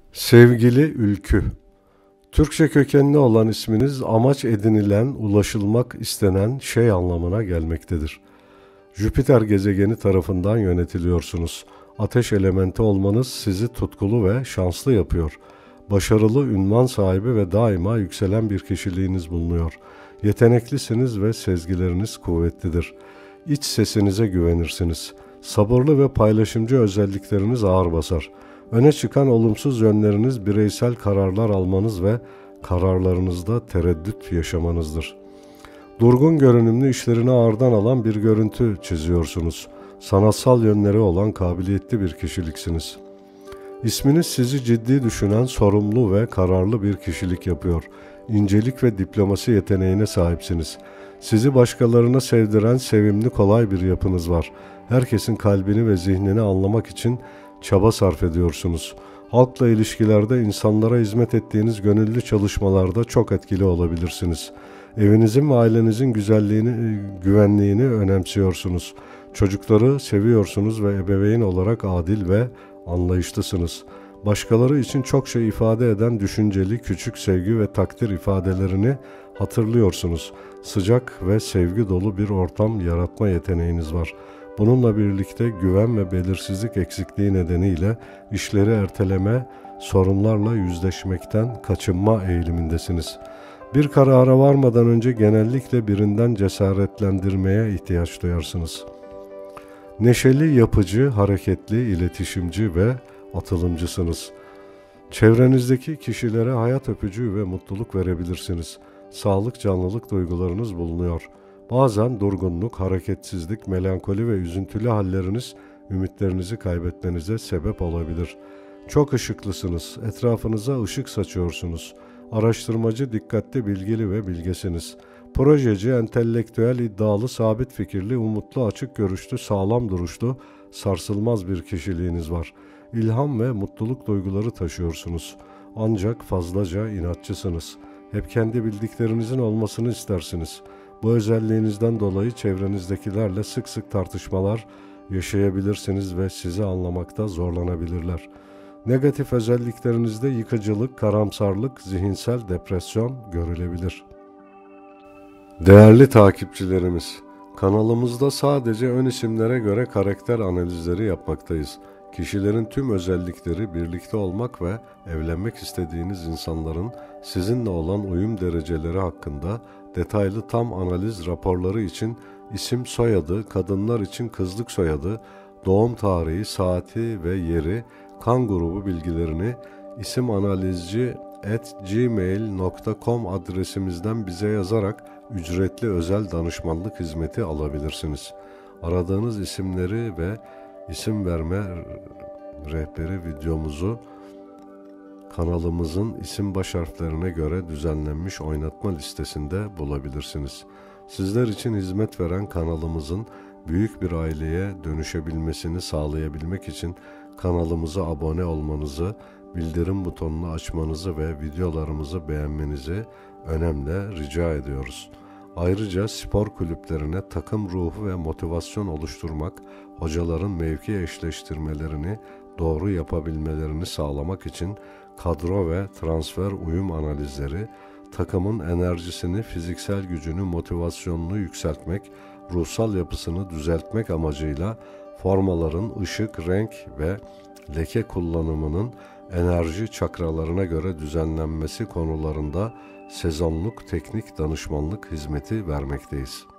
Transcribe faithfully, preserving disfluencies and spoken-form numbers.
Sevgili Ülkü, Türkçe kökenli olan isminiz amaç edinilen, ulaşılmak istenen şey anlamına gelmektedir. Jüpiter gezegeni tarafından yönetiliyorsunuz. Ateş elementi olmanız sizi tutkulu ve şanslı yapıyor. Başarılı, ünvan sahibi ve daima yükselen bir kişiliğiniz bulunuyor. Yeteneklisiniz ve sezgileriniz kuvvetlidir. İç sesinize güvenirsiniz. Sabırlı ve paylaşımcı özellikleriniz ağır basar. Öne çıkan olumsuz yönleriniz bireysel kararlar almanız ve kararlarınızda tereddüt yaşamanızdır. Durgun görünümlü, işlerini ağırdan alan bir görüntü çiziyorsunuz. Sanatsal yönleri olan kabiliyetli bir kişiliksiniz. İsminiz sizi ciddi düşünen, sorumlu ve kararlı bir kişilik yapıyor. İncelik ve diplomasi yeteneğine sahipsiniz. Sizi başkalarına sevdiren, sevimli, kolay bir yapınız var. Herkesin kalbini ve zihnini anlamak için çaba sarf ediyorsunuz. Halkla ilişkilerde, insanlara hizmet ettiğiniz gönüllü çalışmalarda çok etkili olabilirsiniz. Evinizin ve ailenizin güzelliğini, güvenliğini önemsiyorsunuz. Çocukları seviyorsunuz ve ebeveyn olarak adil ve anlayışlısınız. Başkaları için çok şey ifade eden düşünceli, küçük sevgi ve takdir ifadelerini hatırlıyorsunuz. Sıcak ve sevgi dolu bir ortam yaratma yeteneğiniz var. Bununla birlikte güven ve belirsizlik eksikliği nedeniyle işleri erteleme, sorunlarla yüzleşmekten kaçınma eğilimindesiniz. Bir karara varmadan önce genellikle birinden cesaretlendirmeye ihtiyaç duyarsınız. Neşeli, yapıcı, hareketli, iletişimci ve atılımcısınız. Çevrenizdeki kişilere hayat öpücüğü ve mutluluk verebilirsiniz. Sağlık, canlılık duygularınız bulunuyor. Bazen durgunluk, hareketsizlik, melankoli ve üzüntülü halleriniz ümitlerinizi kaybetmenize sebep olabilir. Çok ışıklısınız, etrafınıza ışık saçıyorsunuz. Araştırmacı, dikkatli, bilgili ve bilgesiniz. Projeci, entelektüel, iddialı, sabit fikirli, umutlu, açık görüşlü, sağlam duruşlu, sarsılmaz bir kişiliğiniz var. İlham ve mutluluk duyguları taşıyorsunuz. Ancak fazlaca inatçısınız. Hep kendi bildiklerinizin olmasını istersiniz. Bu özelliğinizden dolayı çevrenizdekilerle sık sık tartışmalar yaşayabilirsiniz ve sizi anlamakta zorlanabilirler. Negatif özelliklerinizde yıkıcılık, karamsarlık, zihinsel depresyon görülebilir. Değerli takipçilerimiz, kanalımızda sadece ön isimlere göre karakter analizleri yapmaktayız. Kişilerin tüm özellikleri, birlikte olmak ve evlenmek istediğiniz insanların sizinle olan uyum dereceleri hakkında detaylı tam analiz raporları için isim, soyadı, kadınlar için kızlık soyadı, doğum tarihi, saati ve yeri, kan grubu bilgilerini isimanalizci at gmail nokta com adresimizden bize yazarak ücretli özel danışmanlık hizmeti alabilirsiniz. Aradığınız isimleri ve isim verme rehberi videomuzu kanalımızın isim baş harflerine göre düzenlenmiş oynatma listesinde bulabilirsiniz. Sizler için hizmet veren kanalımızın büyük bir aileye dönüşebilmesini sağlayabilmek için kanalımıza abone olmanızı, bildirim butonunu açmanızı ve videolarımızı beğenmenizi önemli rica ediyoruz. Ayrıca spor kulüplerine takım ruhu ve motivasyon oluşturmak, hocaların mevki eşleştirmelerini doğru yapabilmelerini sağlamak için kadro ve transfer uyum analizleri, takımın enerjisini, fiziksel gücünü, motivasyonunu yükseltmek, ruhsal yapısını düzeltmek amacıyla formaların ışık, renk ve leke kullanımının enerji çakralarına göre düzenlenmesi konularında sezonluk teknik danışmanlık hizmeti vermekteyiz.